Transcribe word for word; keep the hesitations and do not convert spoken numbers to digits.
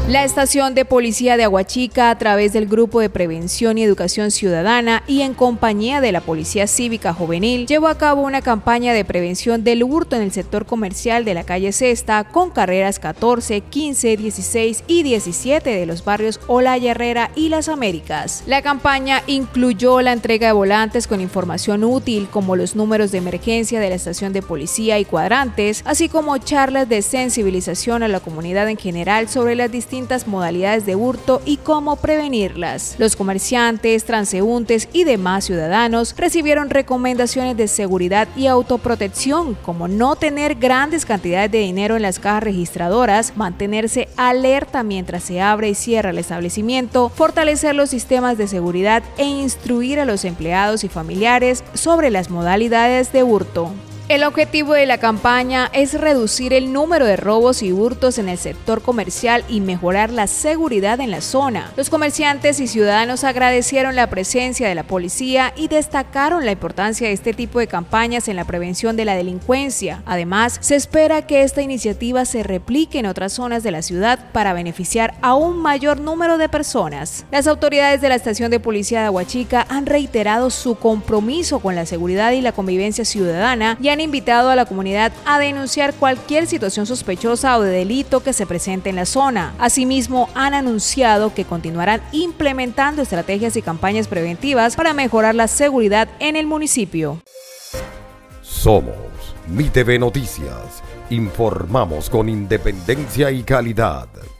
La estación de policía de Aguachica, a través del Grupo de Prevención y Educación Ciudadana y en compañía de la Policía Cívica Juvenil, llevó a cabo una campaña de prevención del hurto en el sector comercial de la calle Cesta, con carreras catorce, quince, dieciséis y diecisiete de los barrios Olaya Herrera y Las Américas. La campaña incluyó la entrega de volantes con información útil, como los números de emergencia de la estación de policía y cuadrantes, así como charlas de sensibilización a la comunidad en general sobre las distintas distintas modalidades de hurto y cómo prevenirlas. Los comerciantes, transeúntes y demás ciudadanos recibieron recomendaciones de seguridad y autoprotección, como no tener grandes cantidades de dinero en las cajas registradoras, mantenerse alerta mientras se abre y cierra el establecimiento, fortalecer los sistemas de seguridad e instruir a los empleados y familiares sobre las modalidades de hurto. El objetivo de la campaña es reducir el número de robos y hurtos en el sector comercial y mejorar la seguridad en la zona. Los comerciantes y ciudadanos agradecieron la presencia de la policía y destacaron la importancia de este tipo de campañas en la prevención de la delincuencia. Además, se espera que esta iniciativa se replique en otras zonas de la ciudad para beneficiar a un mayor número de personas. Las autoridades de la estación de policía de Aguachica han reiterado su compromiso con la seguridad y la convivencia ciudadana y han invitado a la comunidad a denunciar cualquier situación sospechosa o de delito que se presente en la zona. Asimismo, han anunciado que continuarán implementando estrategias y campañas preventivas para mejorar la seguridad en el municipio. Somos Mi T V Noticias. Informamos con independencia y calidad.